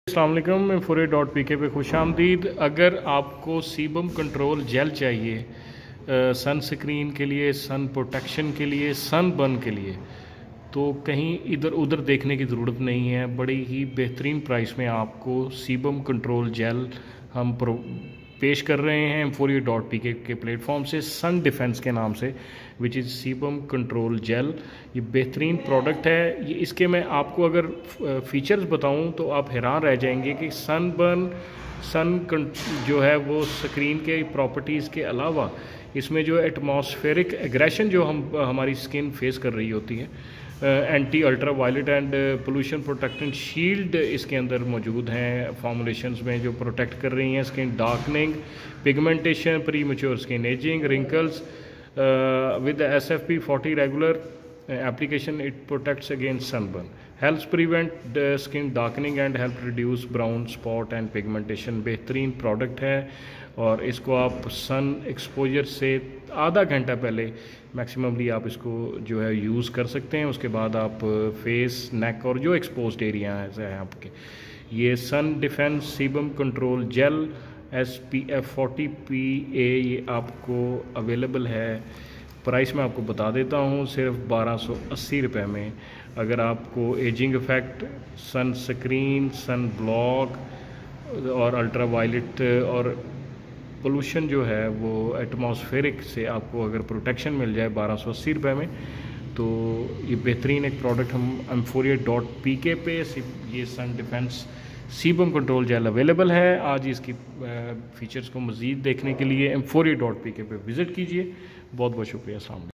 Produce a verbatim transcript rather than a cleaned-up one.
अस्सलाम वालेकुम, मैं फोरे डॉट पी के पे खुश आमदीद। अगर आपको सीबम कंट्रोल जेल चाहिए सन स्क्रीन के लिए, सन प्रोटेक्शन के लिए, सन बर्न के लिए, तो कहीं इधर उधर देखने की ज़रूरत नहीं है। बड़ी ही बेहतरीन प्राइस में आपको सीबम कंट्रोल जेल हम प्रो पेश कर रहे हैं एम्फोरिया डॉट पी के के प्लेटफॉर्म से, सन डिफेंस के नाम से, which is sebum control gel. ये बेहतरीन प्रोडक्ट है। ये इसके मैं आपको अगर फीचर्स बताऊं तो आप हैरान रह जाएंगे कि सन बर्न सन जो है वो स्क्रीन के प्रॉपर्टीज़ के अलावा इसमें जो एटमॉस्फेरिक एग्रेशन जो हम हमारी स्किन फेस कर रही होती है, anti ultraviolet and pollution protectant shield इसके अंदर मौजूद हैं फॉर्मुलेशंस में, जो प्रोटेक्ट कर रही हैं skin darkening, pigmentation, premature skin ageing, wrinkles. With S F P forty regular application it protects against sunburn, helps prevent skin darkening and help reduce brown spot and pigmentation. बेहतरीन product है और इसको आप sun exposure से आधा घंटा पहले maximally आप इसको जो है यूज़ कर सकते हैं। उसके बाद आप फेस, नेक और जो एक्सपोज्ड एरिया है आपके, ये sun defence sebum control gel S P F forty P A ये आपको अवेलेबल है। प्राइस मैं आपको बता देता हूँ, सिर्फ बारह सौ अस्सी रुपये में। अगर आपको ageing effect, sunscreen, sunblock और अल्ट्रा वायलेट और पोल्यूशन जो है वो एटमॉस्फेरिक से आपको अगर प्रोटेक्शन मिल जाए बारह सौ अस्सी रुपये में, तो ये बेहतरीन एक प्रोडक्ट हम एम्फोरिया डॉट पी के पे ये sun defence sebum control gel available है। आज इसकी फीचर्स को मज़ीद देखने के लिए एम्फोरिया डॉट पी के पे विज़िट कीजिए। बहुत बहुत शुक्रिया। अस्सलाम वालेकुम।